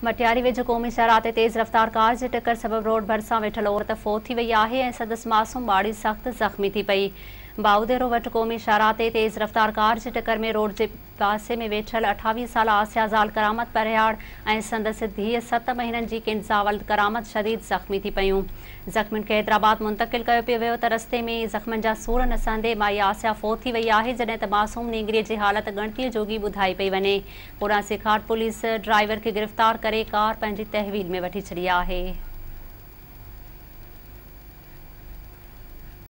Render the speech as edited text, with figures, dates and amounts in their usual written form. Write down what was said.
मटियारी वेझो क़ौमी शहरा ते तेज़ रफ़्तार कार जे टक्कर सबब रोड भरिसां वेठल औरत फ़ौत थी वई आहे ऐं संदसि मासूम ॿाड़ी सख़्त ज़ख़्मी थी पई। बाउदेरो वटि क़ौमी शहरा ते तेज़ रफ़्तार कार जे टक्कर में रोड जे पासे में वेठल 28 साल आसिया ज़ाल करामत परियाड़ ऐं संदसि धीअ 7 महीननि जी किंज़ावल करामत शदीद ज़ख़्मी थी पयूं। ज़ख़्मियुनि खे हैदराबाद मुंतक़िल कयो पियो वियो त रस्ते में ज़ख़्मनि जा सूर न सहंदे माई आसिया फ़ौत थी वई आहे, जॾहिं त मासूम नींगरीअ जी हालत ॻणतीअ जोगी ॿुधाई पई वञे। पुरासिखाट पुलिस ड्राइवर खे गिरफ़्तार करे कार पंहिंजी तहवील में वठी छॾी आहे।